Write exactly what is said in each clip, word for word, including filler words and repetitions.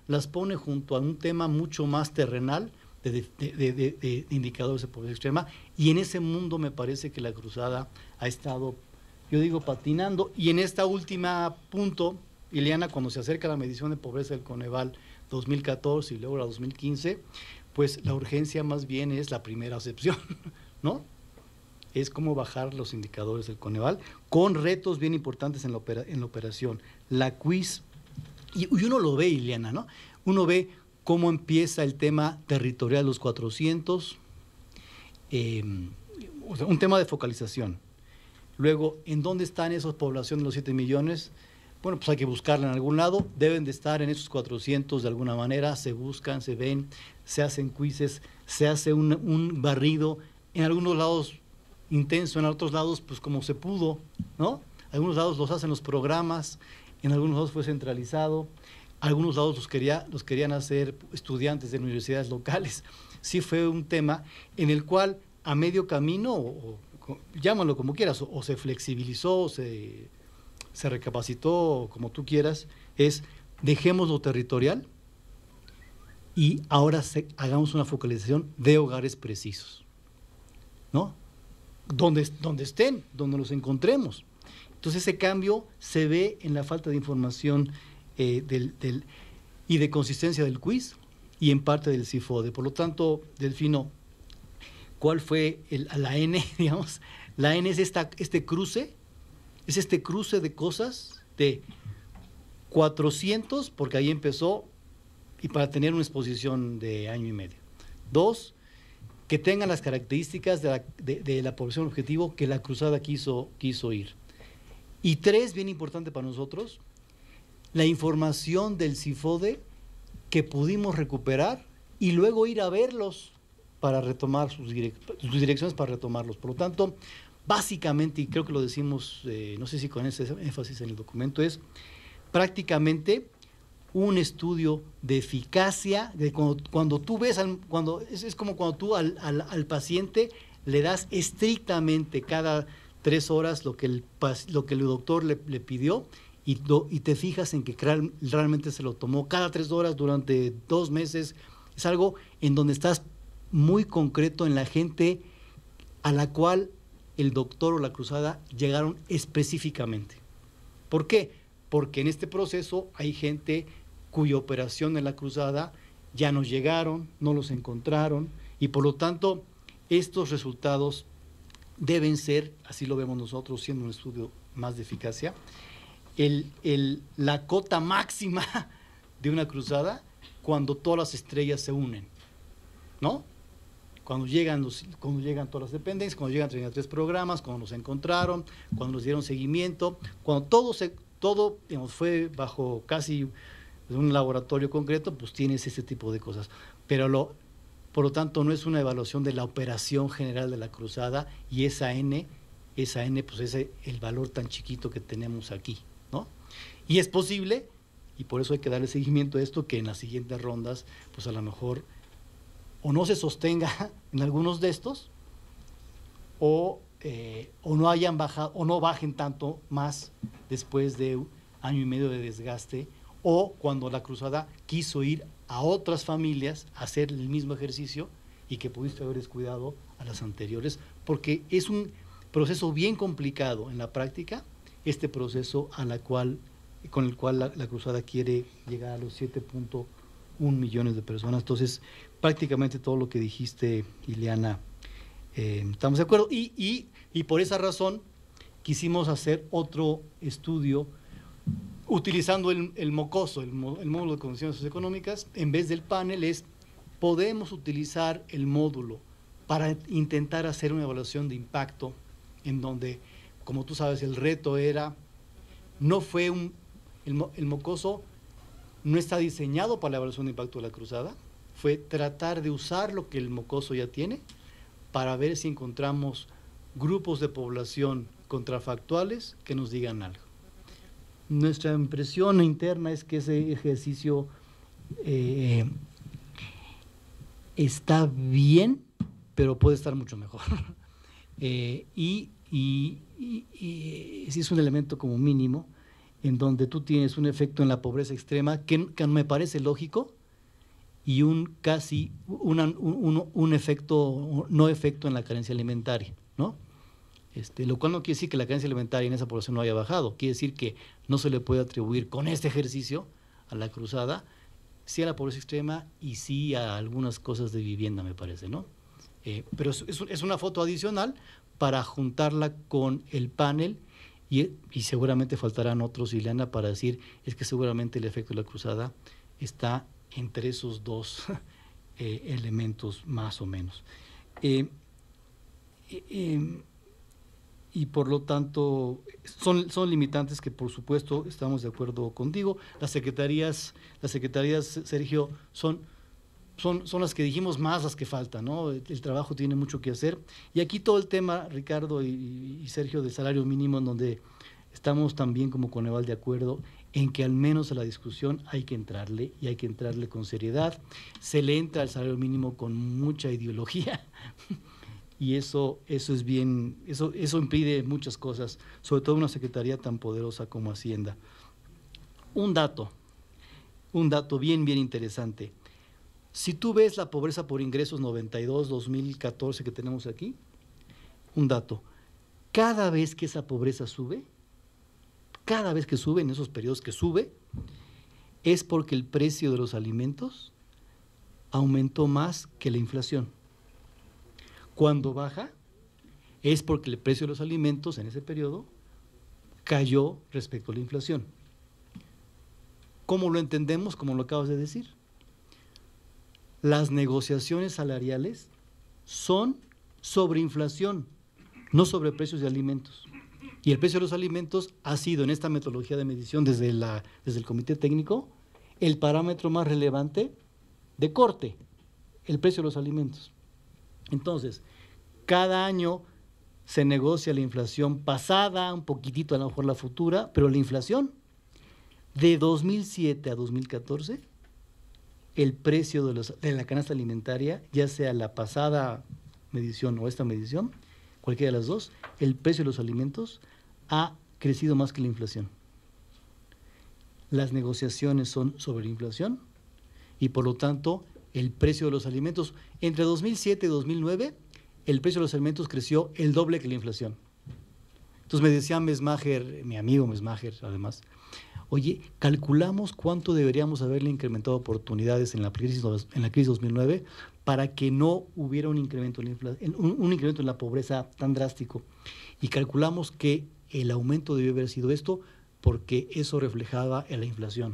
las pone junto a un tema mucho más terrenal de, de, de, de, de indicadores de pobreza extrema, y en ese mundo me parece que la cruzada ha estado, yo digo, patinando. Y en esta última punto, Ileana, cuando se acerca la medición de pobreza del Coneval dos mil catorce y luego la dos mil quince, pues la urgencia más bien es la primera acepción, ¿no? Es cómo bajar los indicadores del Coneval, con retos bien importantes en la, opera, en la operación. La quiz, y, y uno lo ve, Ileana, ¿no? Uno ve cómo empieza el tema territorial, los cuatrocientos, eh, o sea, un tema de focalización. Luego, ¿en dónde están esas poblaciones de los siete millones? Bueno, pues hay que buscarla en algún lado, deben de estar en esos cuatrocientos de alguna manera, se buscan, se ven, se hacen quizzes, se hace un, un barrido, en algunos lados intenso, en otros lados pues como se pudo, ¿no? Algunos lados los hacen los programas, en algunos lados fue centralizado, algunos lados los, quería, los querían hacer estudiantes de universidades locales. Sí fue un tema en el cual a medio camino, o, o llámalo como quieras, o, o se flexibilizó, o se, se recapacitó, como tú quieras, es dejemos lo territorial y ahora se, hagamos una focalización de hogares precisos, ¿no? Donde, donde estén, donde los encontremos. Entonces ese cambio se ve en la falta de información eh, del, del, y de consistencia del quiz y en parte del CIFODE. Por lo tanto, Delfino, ¿cuál fue el, la N, digamos? La N es esta, este cruce, es este cruce de cosas de cuatrocientos, porque ahí empezó, y para tener una exposición de año y medio. Dos, que tengan las características de la, de, de la población objetivo que la cruzada quiso, quiso ir. Y tres, bien importante para nosotros, la información del CIFODE que pudimos recuperar y luego ir a verlos para retomar sus, direc sus direcciones, para retomarlos. Por lo tanto, básicamente, y creo que lo decimos, eh, no sé si con ese énfasis en el documento, es prácticamente un estudio de eficacia, de cuando, cuando tú ves, al, cuando es, es como cuando tú al, al, al paciente le das estrictamente cada tres horas lo que el, lo que el doctor le, le pidió y, do, y te fijas en que real, realmente se lo tomó cada tres horas durante dos meses. Es algo en donde estás muy concreto en la gente a la cual el doctor o la cruzada llegaron específicamente. ¿Por qué? Porque en este proceso hay gente cuya operación en la cruzada ya no llegaron, no los encontraron, y por lo tanto estos resultados deben ser, así lo vemos nosotros, siendo un estudio más de eficacia, el, el, la cota máxima de una cruzada cuando todas las estrellas se unen, ¿no? Cuando llegan, los, cuando llegan todas las dependencias, cuando llegan treinta y tres programas, cuando nos encontraron, cuando nos dieron seguimiento, cuando todo, se, todo digamos, fue bajo casi un laboratorio concreto, pues tienes ese tipo de cosas. Pero lo, por lo tanto no es una evaluación de la operación general de la cruzada, y esa N, esa N pues es el valor tan chiquito que tenemos aquí, ¿no? Y es posible, y por eso hay que darle seguimiento a esto, que en las siguientes rondas, pues a lo mejor o no se sostenga en algunos de estos, o, eh, o no hayan bajado, o no bajen tanto más después de año y medio de desgaste, o cuando la cruzada quiso ir a otras familias a hacer el mismo ejercicio y que pudiste haber descuidado a las anteriores, porque es un proceso bien complicado en la práctica, este proceso a la cual, con el cual la, la cruzada quiere llegar a los siete punto uno millones de personas. Entonces, prácticamente todo lo que dijiste, Ileana, eh, estamos de acuerdo, y, y, y por esa razón quisimos hacer otro estudio utilizando el, el MOCOSO, el, el módulo de condiciones socioeconómicas. En vez del panel es, podemos utilizar el módulo para intentar hacer una evaluación de impacto, en donde, como tú sabes, el reto era, no fue un, el, el MOCOSO no está diseñado para la evaluación de impacto de la cruzada, fue tratar de usar lo que el MOCOSO ya tiene para ver si encontramos grupos de población contrafactuales que nos digan algo. Nuestra impresión interna es que ese ejercicio eh, está bien, pero puede estar mucho mejor. eh, y, y, y, y sí es un elemento como mínimo, en donde tú tienes un efecto en la pobreza extrema que, que me parece lógico y un casi una, un, un efecto, no efecto en la carencia alimentaria, ¿no? Este, lo cual no quiere decir que la carencia alimentaria en esa población no haya bajado, quiere decir que no se le puede atribuir con este ejercicio a la cruzada, sí a la pobreza extrema y sí a algunas cosas de vivienda, me parece, ¿no? Eh, pero es, es una foto adicional para juntarla con el panel y, y seguramente faltarán otros, Ileana, para decir, es que seguramente el efecto de la cruzada está entre esos dos eh, elementos más o menos. Eh, eh, y por lo tanto son, son limitantes que por supuesto estamos de acuerdo contigo. Las secretarías, las secretarías, Sergio, son, son, son las que dijimos más las que faltan, ¿no? El, el trabajo tiene mucho que hacer. Y aquí todo el tema, Ricardo y, y Sergio, del salario mínimo, en donde estamos también como Coneval de acuerdo en que al menos a la discusión hay que entrarle y hay que entrarle con seriedad. Se le entra al salario mínimo con mucha ideología. Y eso, eso es bien, eso, eso impide muchas cosas, sobre todo una secretaría tan poderosa como Hacienda. Un dato, un dato bien, bien interesante. Si tú ves la pobreza por ingresos noventa y dos, dos mil catorce que tenemos aquí, un dato, cada vez que esa pobreza sube, cada vez que sube, en esos periodos que sube, es porque el precio de los alimentos aumentó más que la inflación. Cuando baja, es porque el precio de los alimentos en ese periodo cayó respecto a la inflación. ¿Cómo lo entendemos? Como lo acabas de decir. Las negociaciones salariales son sobre inflación, no sobre precios de alimentos. Y el precio de los alimentos ha sido, en esta metodología de medición desde, la, desde el Comité Técnico, el parámetro más relevante de corte, el precio de los alimentos. Entonces, cada año se negocia la inflación pasada, un poquitito a lo mejor la futura, pero la inflación de dos mil siete a dos mil catorce, el precio de, los, de la canasta alimentaria, ya sea la pasada medición o esta medición, cualquiera de las dos, el precio de los alimentos ha crecido más que la inflación. Las negociaciones son sobre la inflación y por lo tanto el precio de los alimentos, entre dos mil siete y dos mil nueve, el precio de los alimentos creció el doble que la inflación. Entonces me decía Mesmacher, mi amigo Mesmacher además, oye, calculamos cuánto deberíamos haberle incrementado oportunidades en la crisis, en la crisis dos mil nueve para que no hubiera un incremento, en la, un, un incremento en la pobreza tan drástico. Y calculamos que el aumento debió haber sido esto porque eso reflejaba en la inflación.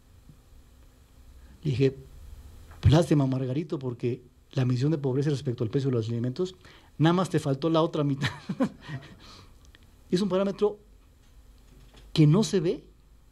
Y dije, lástima, Margarito, porque la medición de pobreza respecto al precio de los alimentos, nada más te faltó la otra mitad. Es un parámetro que no se ve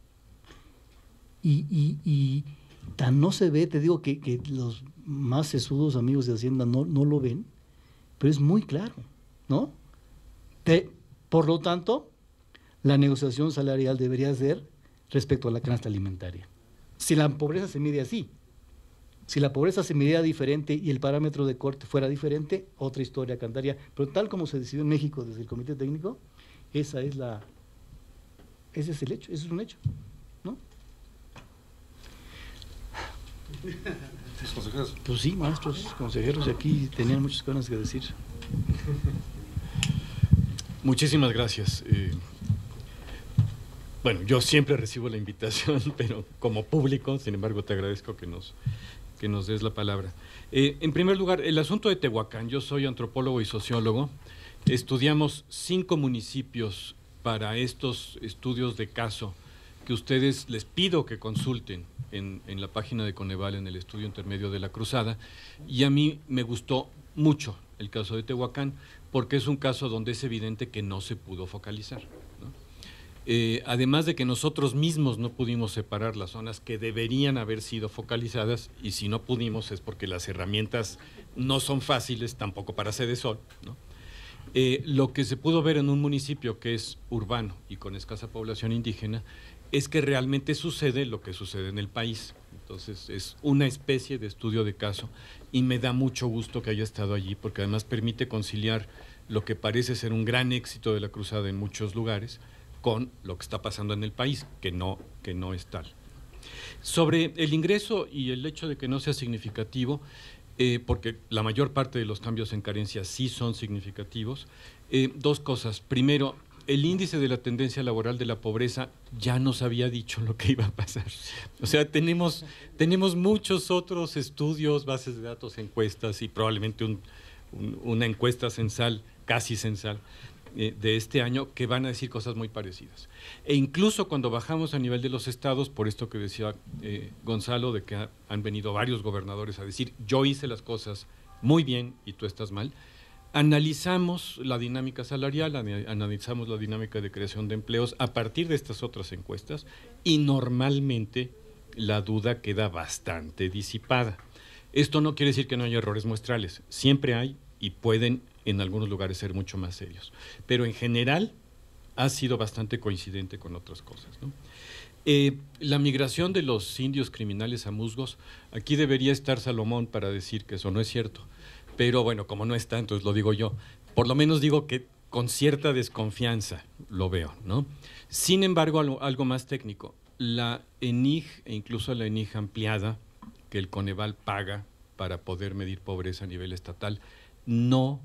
y, y, y tan no se ve, te digo que, que los más sesudos amigos de Hacienda no, no lo ven, pero es muy claro, ¿no? Te, por lo tanto, la negociación salarial debería ser respecto a la canasta alimentaria. Si la pobreza se mide así, si la pobreza se midiera diferente y el parámetro de corte fuera diferente, otra historia cantaría. Pero tal como se decidió en México desde el Comité Técnico, esa es la, ese es el hecho, ese es un hecho, ¿no? ¿Consejeros? Pues sí, maestros, consejeros de aquí tenían muchas cosas que decir. Muchísimas gracias. Eh, bueno, yo siempre recibo la invitación, pero como público, sin embargo, te agradezco que nos, que nos des la palabra. Eh, en primer lugar, el asunto de Tehuacán. Yo soy antropólogo y sociólogo. Estudiamos cinco municipios para estos estudios de caso que ustedes les pido que consulten en, en la página de Coneval, en el estudio intermedio de la Cruzada, y a mí me gustó mucho el caso de Tehuacán, porque es un caso donde es evidente que no se pudo focalizar, ¿no? Eh, además de que nosotros mismos no pudimos separar las zonas que deberían haber sido focalizadas, y si no pudimos es porque las herramientas no son fáciles, tampoco para Sedesol, ¿no? Eh, lo que se pudo ver en un municipio que es urbano y con escasa población indígena es que realmente sucede lo que sucede en el país. Entonces es una especie de estudio de caso y me da mucho gusto que haya estado allí, porque además permite conciliar lo que parece ser un gran éxito de la Cruzada en muchos lugares con lo que está pasando en el país, que no, que no es tal. Sobre el ingreso y el hecho de que no sea significativo, eh, porque la mayor parte de los cambios en carencia sí son significativos, eh, dos cosas. Primero, el índice de la tendencia laboral de la pobreza ya nos había dicho lo que iba a pasar. O sea, tenemos, tenemos muchos otros estudios, bases de datos, encuestas y probablemente un, un, una encuesta censal, casi censal, eh, de este año que van a decir cosas muy parecidas. E incluso cuando bajamos a nivel de los estados, por esto que decía eh, Gonzalo, de que ha, han venido varios gobernadores a decir, yo hice las cosas muy bien y tú estás mal, analizamos la dinámica salarial, analizamos la dinámica de creación de empleos a partir de estas otras encuestas y normalmente la duda queda bastante disipada. Esto no quiere decir que no haya errores muestrales, siempre hay y pueden en algunos lugares ser mucho más serios, pero en general ha sido bastante coincidente con otras cosas, ¿no? Eh, la migración de los indios criminales a musgos, aquí debería estar Salomón para decir que eso no es cierto. Pero bueno, como no está, entonces lo digo yo. Por lo menos digo que con cierta desconfianza lo veo, ¿no? Sin embargo, algo, algo más técnico. La E N I G e incluso la E N I G ampliada que el Coneval paga para poder medir pobreza a nivel estatal no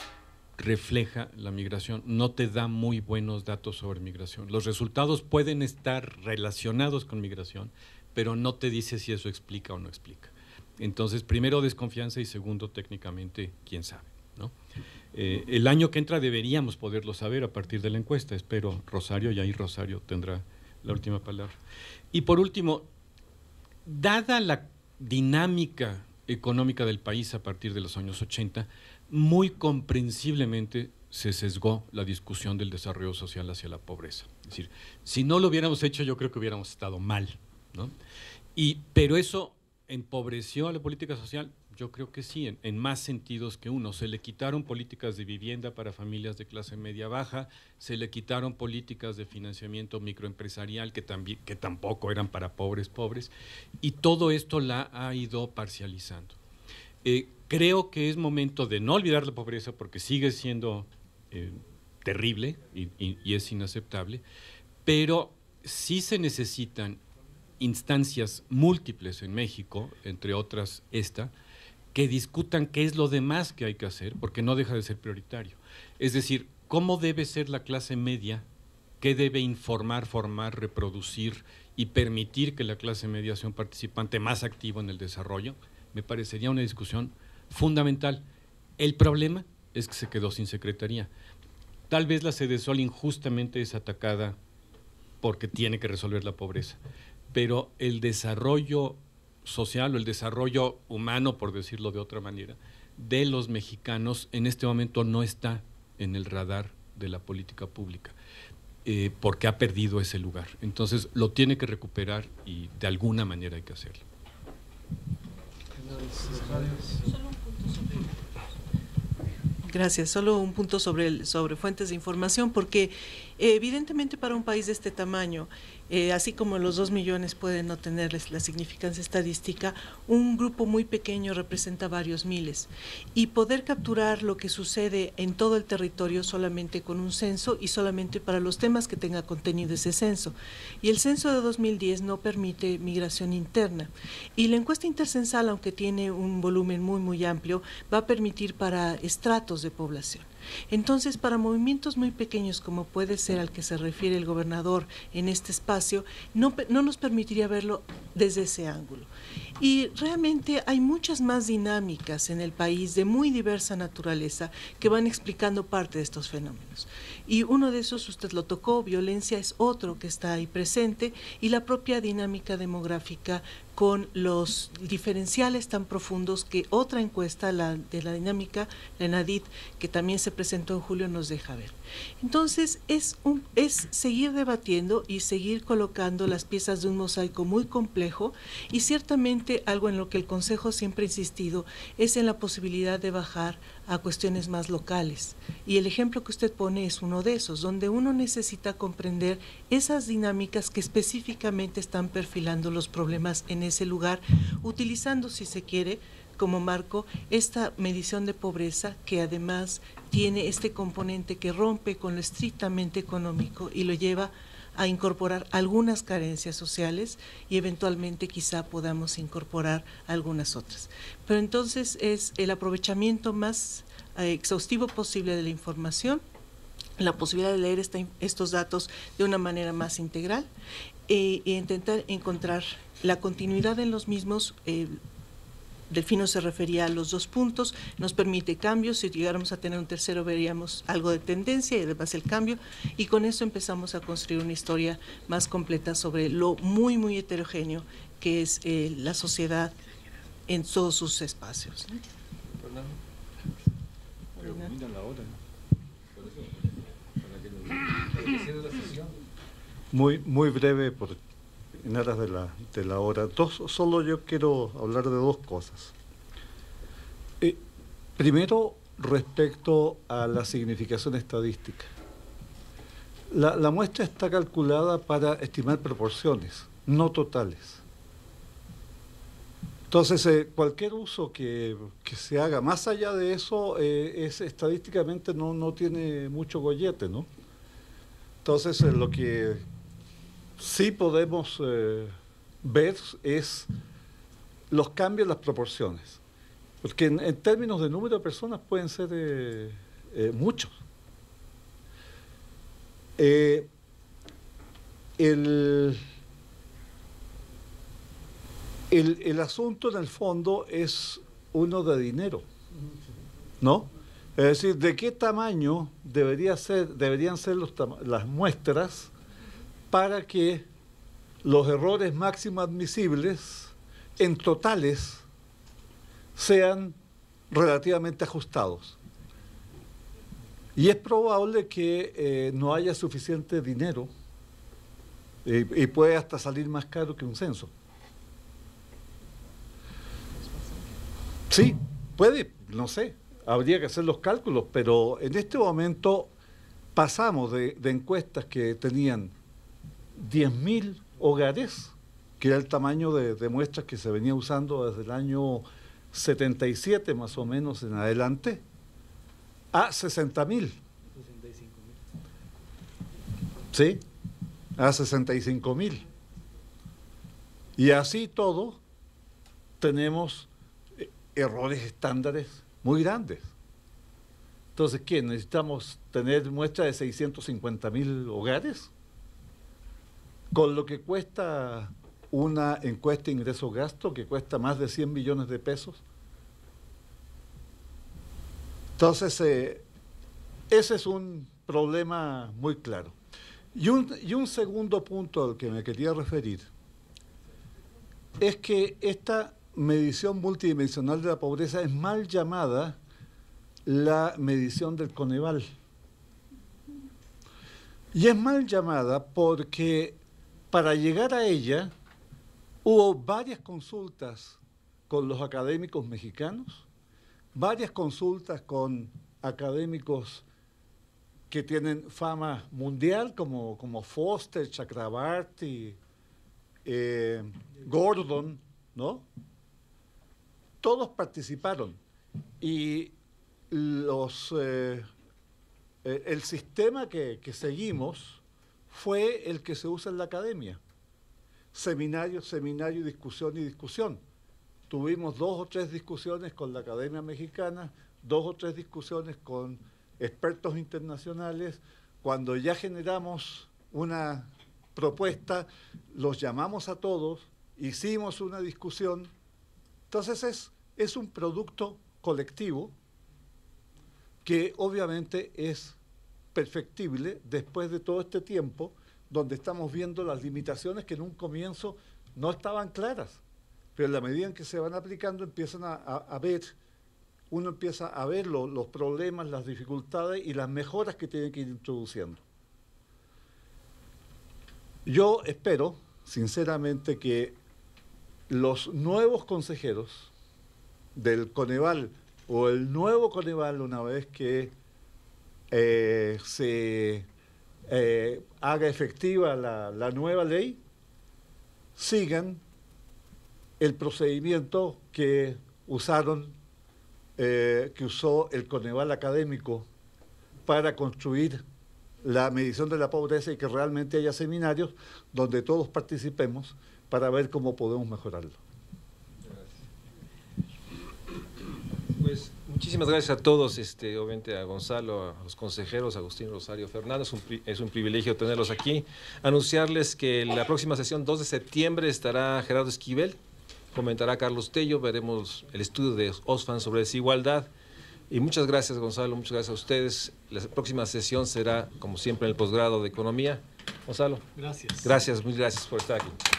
refleja la migración, no te da muy buenos datos sobre migración. Los resultados pueden estar relacionados con migración, pero no te dice si eso explica o no explica. Entonces, primero desconfianza y segundo, técnicamente, quién sabe, ¿no? Eh, el año que entra deberíamos poderlo saber a partir de la encuesta. Espero Rosario, y ahí Rosario tendrá la última palabra. Y por último, dada la dinámica económica del país a partir de los años ochenta, muy comprensiblemente se sesgó la discusión del desarrollo social hacia la pobreza. Es decir, si no lo hubiéramos hecho, yo creo que hubiéramos estado mal, ¿no? Y, pero eso ¿empobreció a la política social? Yo creo que sí, en, en más sentidos que uno. Se le quitaron políticas de vivienda para familias de clase media baja, se le quitaron políticas de financiamiento microempresarial que, también, que tampoco eran para pobres pobres, y todo esto la ha ido parcializando. Eh, creo que es momento de no olvidar la pobreza porque sigue siendo eh, terrible y, y, y es inaceptable, pero sí se necesitan instancias múltiples en México, entre otras esta, que discutan qué es lo demás que hay que hacer, porque no deja de ser prioritario. Es decir, cómo debe ser la clase media, qué debe informar, formar, reproducir y permitir que la clase media sea un participante más activo en el desarrollo, me parecería una discusión fundamental. El problema es que se quedó sin secretaría. Tal vez la Sedesol injustamente es atacada porque tiene que resolver la pobreza, pero el desarrollo social o el desarrollo humano, por decirlo de otra manera, de los mexicanos en este momento no está en el radar de la política pública, eh, porque ha perdido ese lugar. Entonces lo tiene que recuperar y de alguna manera hay que hacerlo. Gracias. Solo un punto sobre, el, sobre fuentes de información, porque eh, evidentemente para un país de este tamaño, eh, así como los dos millones pueden no tener la significancia estadística, un grupo muy pequeño representa varios miles. Y poder capturar lo que sucede en todo el territorio solamente con un censo y solamente para los temas que tenga contenido ese censo. Y el censo de dos mil diez no permite migración interna. Y la encuesta intercensal, aunque tiene un volumen muy, muy amplio, va a permitir para estratos de población. Entonces, para movimientos muy pequeños, como puede ser al que se refiere el gobernador en este espacio, no, no nos permitiría verlo desde ese ángulo. Y realmente hay muchas más dinámicas en el país de muy diversa naturaleza que van explicando parte de estos fenómenos. Y uno de esos, usted lo tocó, violencia es otro que está ahí presente, y la propia dinámica demográfica con los diferenciales tan profundos que otra encuesta, la de la dinámica, la ENADIT, que también se presentó en julio, nos deja ver. Entonces, es, un, es seguir debatiendo y seguir colocando las piezas de un mosaico muy complejo, y ciertamente algo en lo que el Consejo siempre ha insistido es en la posibilidad de bajar a cuestiones más locales. Y el ejemplo que usted pone es uno de esos, donde uno necesita comprender esas dinámicas que específicamente están perfilando los problemas en ese lugar, utilizando, si se quiere, como marco esta medición de pobreza que además tiene este componente que rompe con lo estrictamente económico y lo lleva a incorporar algunas carencias sociales y eventualmente quizá podamos incorporar algunas otras. Pero entonces es el aprovechamiento más eh, exhaustivo posible de la información, la posibilidad de leer esta, estos datos de una manera más integral e, e intentar encontrar la continuidad en los mismos. eh, Delfino se refería a los dos puntos, nos permite cambios, si llegáramos a tener un tercero veríamos algo de tendencia y además el cambio, y con eso empezamos a construir una historia más completa sobre lo muy, muy heterogéneo que es eh, la sociedad en todos sus espacios, ¿no? Muy, muy breve por en aras de la, de la hora. Dos, solo yo quiero hablar de dos cosas. Eh, primero, respecto a la significación estadística. La, la muestra está calculada para estimar proporciones, no totales. Entonces, eh, cualquier uso que, que se haga más allá de eso, eh, es estadísticamente no, no tiene mucho gollete, ¿no? Entonces, eh, lo que sí podemos eh, ver es los cambios en las proporciones, porque en, en términos de número de personas pueden ser eh, eh, muchos. Eh, el, el, el asunto en el fondo es uno de dinero, ¿no? Es decir, ¿de qué tamaño debería ser, deberían ser los las muestras para que los errores máximos admisibles en totales sean relativamente ajustados? Y es probable que eh, no haya suficiente dinero eh, y puede hasta salir más caro que un censo. Sí, puede, no sé, habría que hacer los cálculos, pero en este momento pasamos de, de encuestas que tenían diez mil hogares, que era el tamaño de, de muestras que se venía usando desde el año setenta y siete más o menos en adelante, a sesenta mil. ¿Sí? A sesenta y cinco mil. Y así todo, tenemos errores estándares muy grandes. Entonces, ¿qué? ¿Necesitamos tener muestras de seiscientos cincuenta mil hogares? Con lo que cuesta una encuesta ingreso-gasto, que cuesta más de cien millones de pesos. Entonces, eh, ese es un problema muy claro. Y un, y un segundo punto al que me quería referir es que esta medición multidimensional de la pobreza es mal llamada la medición del Coneval. Y es mal llamada porque para llegar a ella hubo varias consultas con los académicos mexicanos, varias consultas con académicos que tienen fama mundial, como, como Foster, Chakrabarty, eh, Gordon, ¿no? Todos participaron y los, eh, el sistema que, que seguimos fue el que se usa en la academia. Seminario, seminario, discusión y discusión. Tuvimos dos o tres discusiones con la Academia Mexicana, dos o tres discusiones con expertos internacionales. Cuando ya generamos una propuesta, los llamamos a todos, hicimos una discusión. Entonces es, es un producto colectivo que obviamente es perfectible después de todo este tiempo, donde estamos viendo las limitaciones que en un comienzo no estaban claras, pero en la medida en que se van aplicando empiezan a, a, a ver, uno empieza a ver lo, los problemas, las dificultades y las mejoras que tiene que ir introduciendo. Yo espero, sinceramente, que los nuevos consejeros del Coneval o el nuevo Coneval, una vez que eh, se eh, haga efectiva la, la nueva ley, sigan el procedimiento que usaron, eh, que usó el Coneval académico para construir la medición de la pobreza y que realmente haya seminarios donde todos participemos para ver cómo podemos mejorarlo. Pues muchísimas gracias a todos, este, obviamente a Gonzalo, a los consejeros, Agustín, Rosario, Fernando, es un, es un privilegio tenerlos aquí. Anunciarles que en la próxima sesión, dos de septiembre, estará Gerardo Esquivel, comentará Carlos Tello, veremos el estudio de Oxfam sobre desigualdad. Y muchas gracias, Gonzalo, muchas gracias a ustedes. La próxima sesión será, como siempre, en el posgrado de Economía. Gonzalo. Gracias. Gracias, muy gracias por estar aquí.